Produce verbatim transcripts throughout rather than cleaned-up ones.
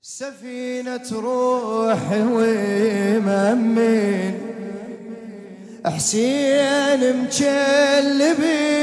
سفينة روحي ومأمن حسين مجلب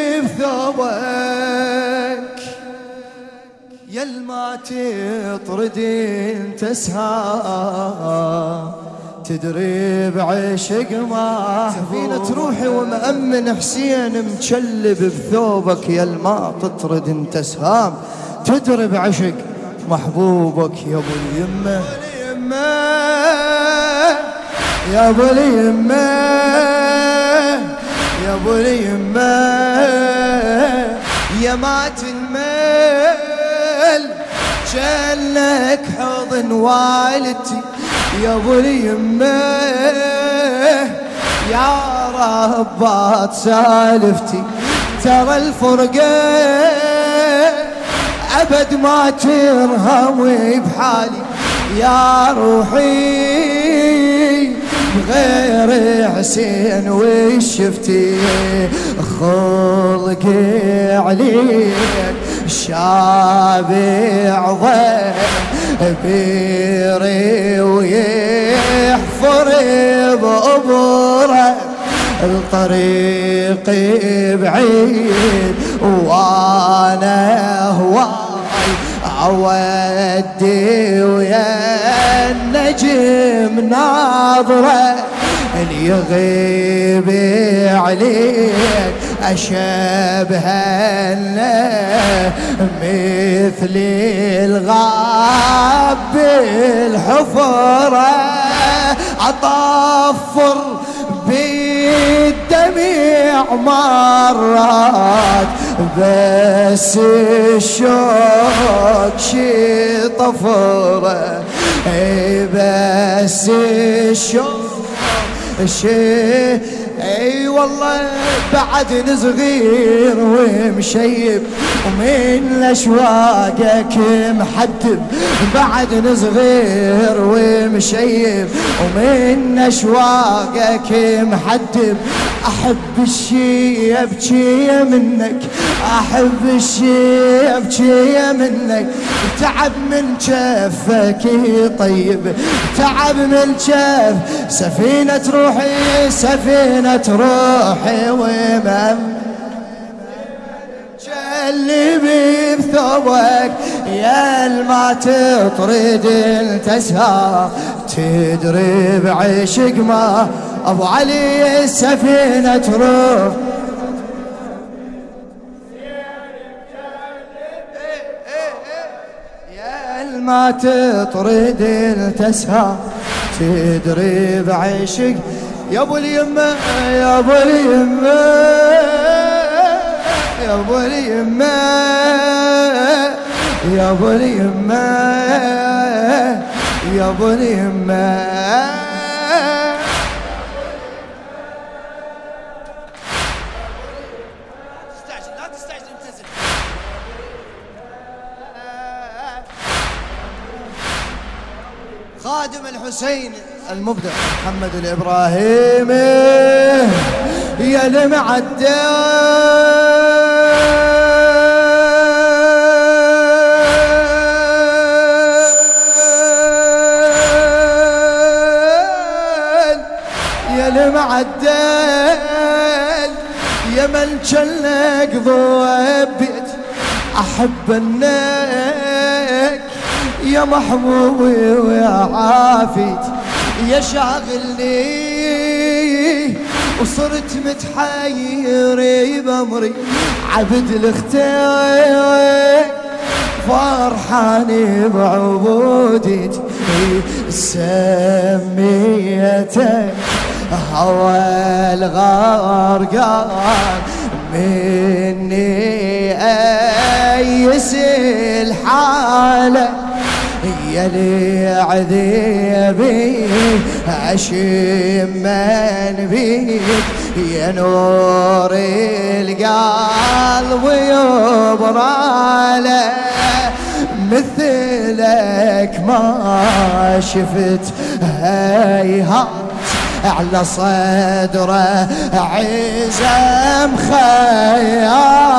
بثوبك يل ما تطرد انت سهام تدري بعشق ما سفينة روحي ومأمن حسين مجلب بثوبك يل ما تطرد انت سهام تدري بعشق محبوبك يا ابو اليمه يا ابو اليمه يا ابو اليمه يا ما تنمل جلك حضن والدتي يا ابو اليمه يا ربات سالفتي ترى الفرقه أبد ما ترهوي بحالي يا روحي بغير حسين وش شفتي خلقي عليك شابع ضبيري ويحفر بأبره الطريق بعيد وانا هواي اودي ويا النجم ناظره اللي يغيب عليك اشبهن مثل الغاب بالحفره اطفر بالدمع مرات بس الشوق شي طفره بس الشوق شي اي والله بعد صغير ومشيب ومن اشواقك محدب بعد صغير ومشيب ومن اشواقك محدب احب الشي ابكي منك احب الشي ابكي منك تعب من جفك طيب تعب من جف سفينة روحي سفينة روحي ومأمن جلبي بثوبك يا ما تطرد التسهى تدري بعشق ما ابو علي سفينة روح يا ما تطرد التسهى تدري بعشق يا ابو اليمه يا ابو اليمه يا ابو اليمه يا ابو اليمه يا ابو اليمه خادم الحسين المبدع محمد الإبراهيمي يا المعدل يا المعدل يا من جلك ضوبت أحب النك يا محبوبي ويا عافيتي يا شاغلني وصرت متحير بأمري عبد الاختيار فرحاني بعبوديتي سميتك هوى الغرقان مني أيس الحالة يلي عذيبي أشمن بيك يا نور القلب يبراله مثلك ما شفت هيهات على صدره عزم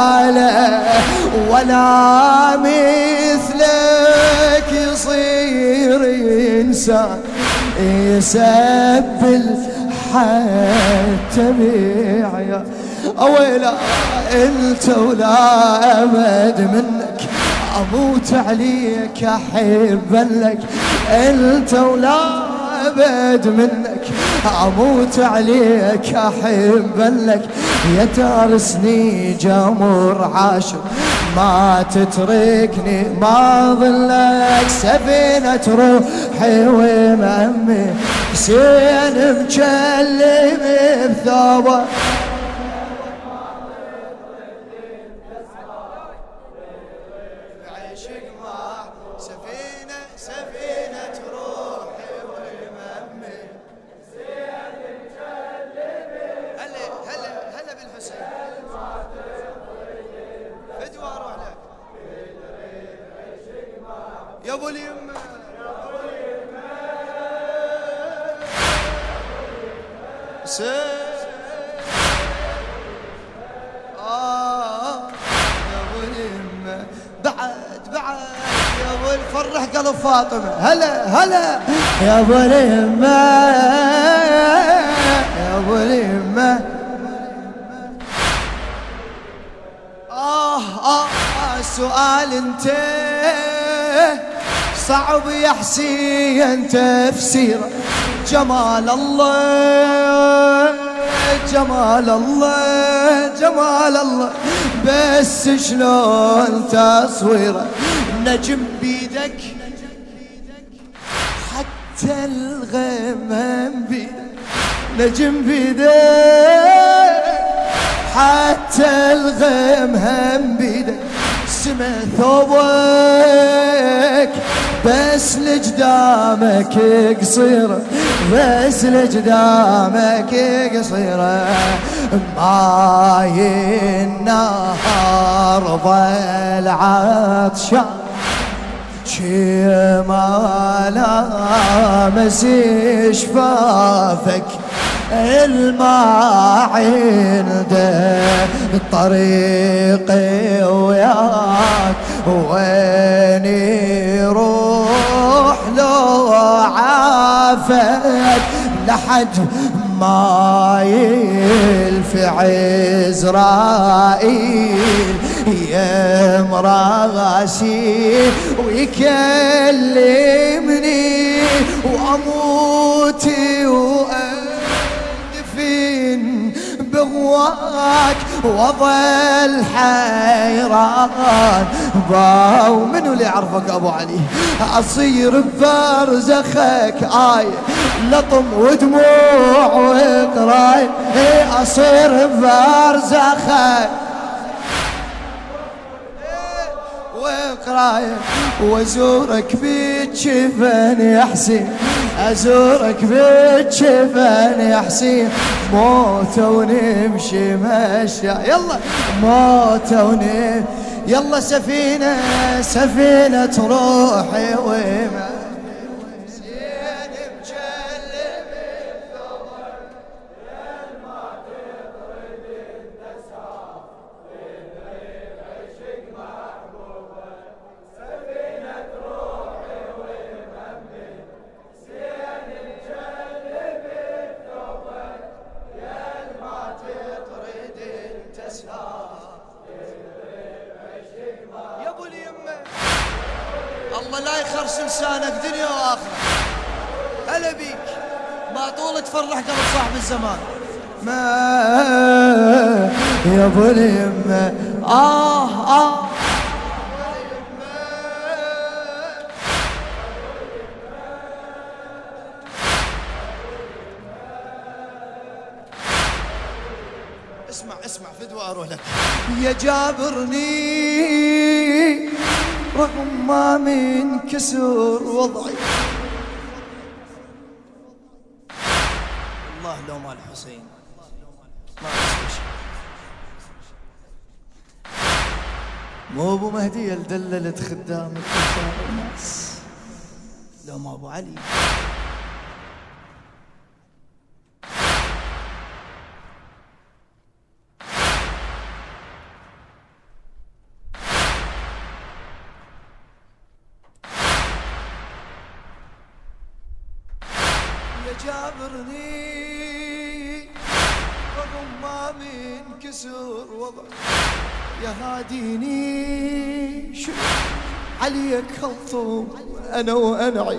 خياله ولا مثلك يصير إنسان يسبل حتى بيعيا أويلا انت ولا أبد منك أموت عليك أحبا لك انت ولا أبد منك أموت عليك أحبا لك يا تارسني جمر عاشر ما تتركني ما ظلك سفينة روحي ومأمي حسين مكلم بثوبه سفينة سفينة روحي ومأمي هلا هلا هلا بالحسين فدوى اروح لك يا ابو اليمه آه يا ابو اليمه بعد بعد يا ابو فرح قلب فاطمه هلا هلا يا ابو اليمه يا ابو اليمه آه آه سؤال انت صعب يا حسين تفسيره جمال الله جمال الله جمال الله بس شلون تصويره نجم بيدك حتى الغمام بيدك نجم بيدك حتى الغم هم بيدك سما ثوبك بس لجدامك قصيرة بس لجدامك قصيرة ماي النهار ظل عطشان شي ما لامس شفافك الماء عنده طريقي وياك وين يروح لو عافك لحد ما يلفع إسرائيل يم راسي ويكلمني وأموت وأدفن بغواك وظل حيران باو منو اللي يعرفك أبو علي أصير ببرزخك آي لطم ودموع وقراي أصير ببرزخك وقرايب وازورك بالجفن يا حسين ازورك بالجفن يا حسين موت ونمشي مشي يلا موت ونمشي يلا سفينة سفينة روحي وما الله لا يخرس لسانك دنيا واخره هلا بيك ما طول تفرح قلب صاحب الزمان ما يا ابو اليمه اه اه اسمع اسمع فدوى اروح لك يا جابرني رغم ما من كسر وضعي الله لو ما الحسين ما أسوي مو ابو مهدي الدللت خدام الكفار الناس لو ما ابو علي يا جابرني رغم ما منكسر وضع، يا هاديني شو عليك خلطوم انا وانعي.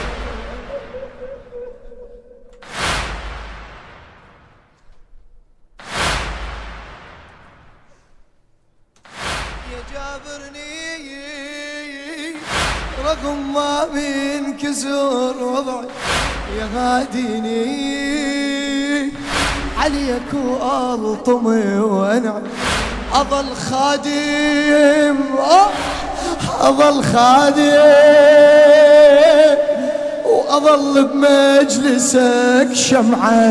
يا جابرني رغم ما منكسر وضعي، يا هاديني عليك والطمي وانعي. اظل خادم اظل خادم واظل بمجلسك شمعة.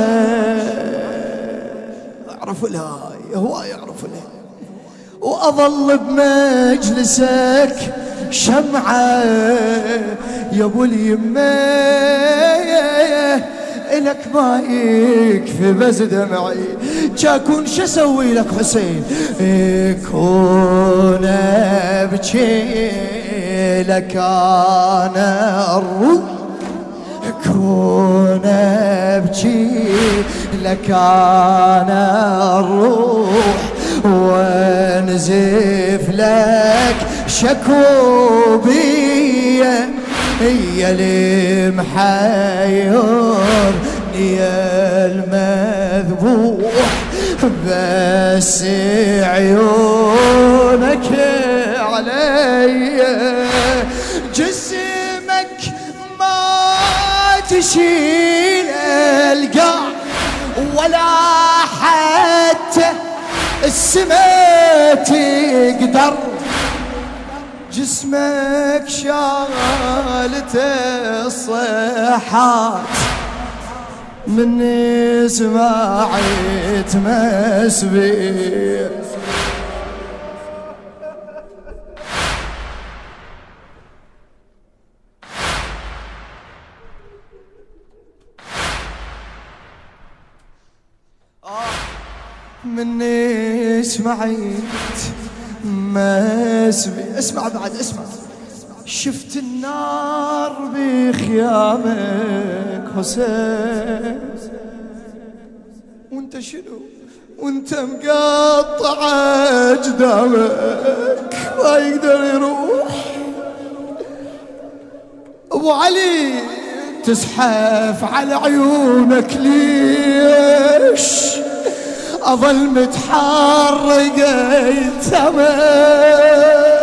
اعرف الهاي هواي اعرف الهاي. واظل بمجلسك شمعة يا ابو اليمه، إلك ما يكفي بس دمعي. جاكون شو اسوي لك حسين؟ كون ابكي لك انا الروح، كون ابكي لك انا الروح، وانزف لك شكوبي هي اللي محيرني يا المذبوح. بس عيونك علي جسمك ما تشيل القاع، ولا حتى السما تقدر. جسمك شالته الصيحات من سمعت مسبي. من سمعت مسبي. اسمع بعد اسمع. شفت النار بخيامك حسين، وانت شنو وانت مقطع اجدامك ما يقدر يروح. ابو علي تزحف على عيونك ليش؟ اظل متحرقة يتمك.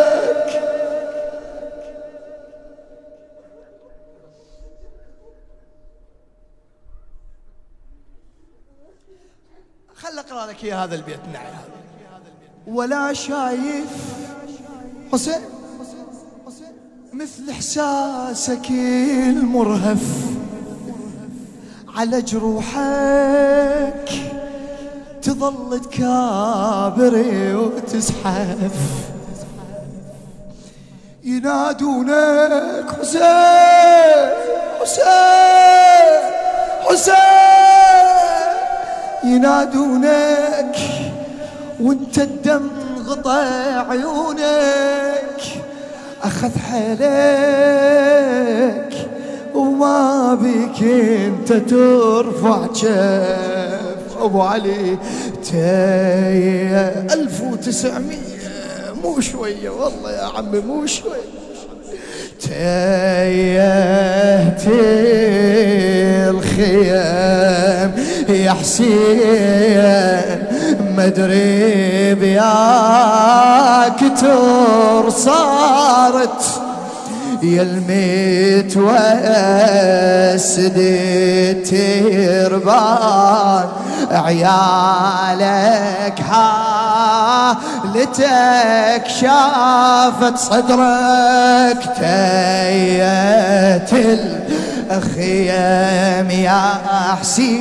خل اقرا لك يا هذا البيت. نعم. ولا شايف حسين مثل احساسك المرهف على جروحك، تظل تكابري وتزحف. ينادونك حسين حسين حسين، ينادونك وانت الدم غطى عيونك. اخذ حيلك وما بيك انت ترفع جف. ابو علي تايه ألف وتسعمية مو شويه والله يا عمي مو شويه. تايهت الخيام يا حسين، مدري بياك تر صارت يا الميت واسد تربان. عيالك حالتك شافت صدرك. تايت الخيام يا حسين،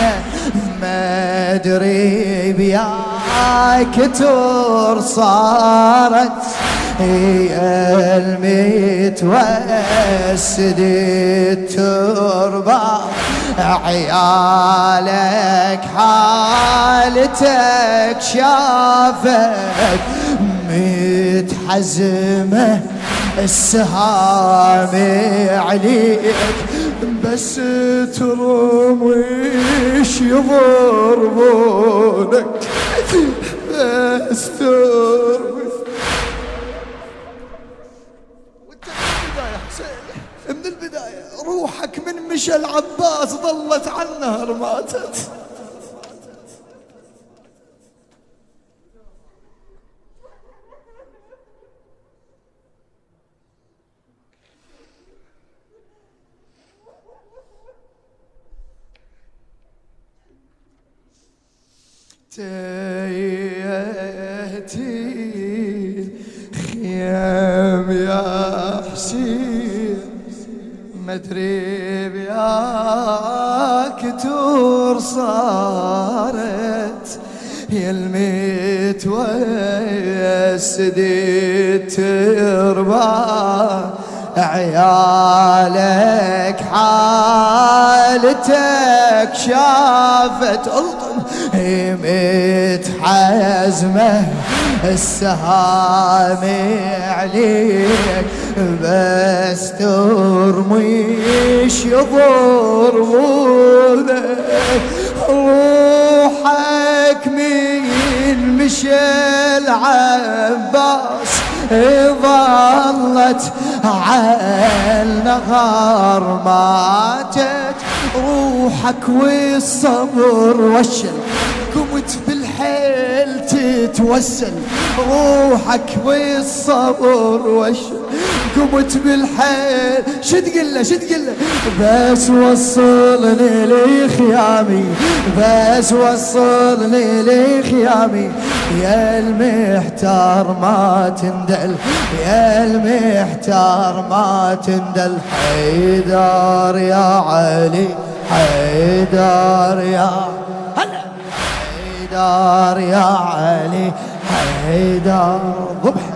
ما ادري بياك تر صارت هي الميت واسد التربة. عيالك حالتك شافت متحزمة السهام عليك. بس ترميش يضربونك بس ترمي. وانت من البداية حسين من البداية روحك من مشى العباس ظلت على النهر ماتت. تيهتي خيام يا حسين مدري بياك تور صارت يا الميت ويسدي تربى عيالك حالتك شافت الطن ميت حزمه السهام عليك بس ترميش يضربونك. روحك من مشى العباس ظلت عالنهار ماتت. روحك والصبر والشل قمت بالحيل تتوسل. روحك والصبر والشل قمت بالحيل شد قله شد قله بس وصلني لخيامي بس وصلني لخيامي يا المحتار ما تندل يا المحتار ما تندل. حيدر يا علي حيدر يا هلا حيدر يا علي حيدر ضبح